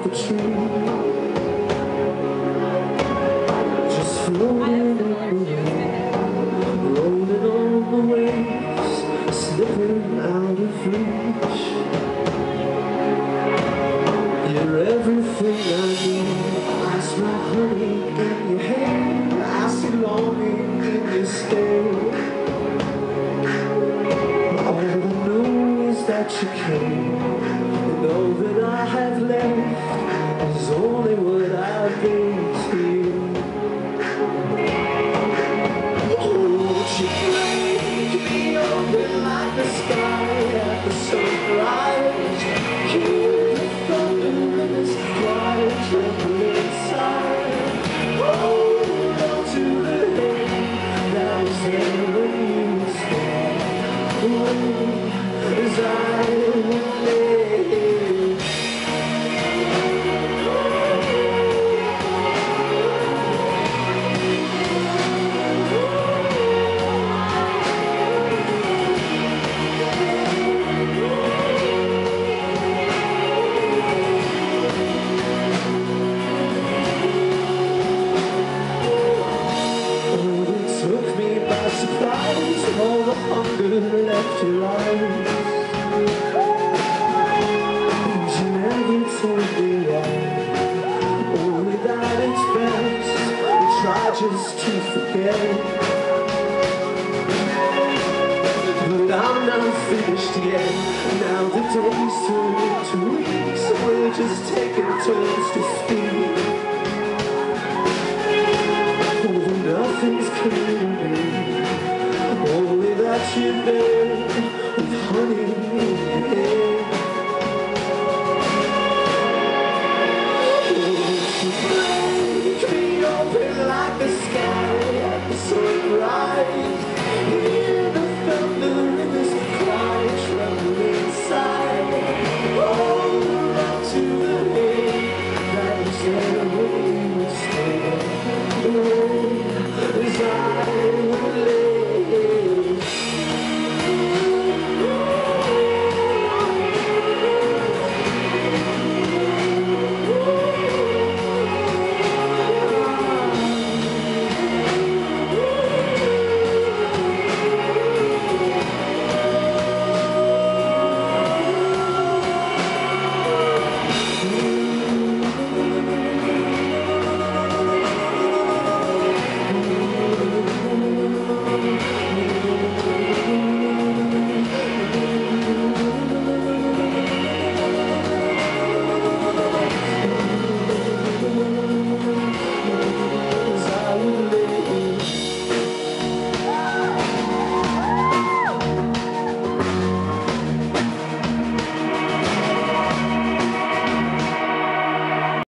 a tree, just floating on the wind, rolling on the waves, slipping out of reach. You're everything I need. I smell honey in your hair, I see longing in your stare. All I know is that you care, and all that I have left is only what I've been to you. Won't you break me open like the sky at the sunrise? Keep the thunder in this quiet, trembling inside. Hold on to the hand that was there when you stand. As I live. Surprise, all the hunger left your eyes, and you never told me why. Only that it's best we try just to forget. But I'm not finished yet. Now the days turn into weeks, we're just taking turns to speak. Oh, nothing's clear to me, only that you're there with honey in your hair. Won't you break me open like the sky at the sunrise?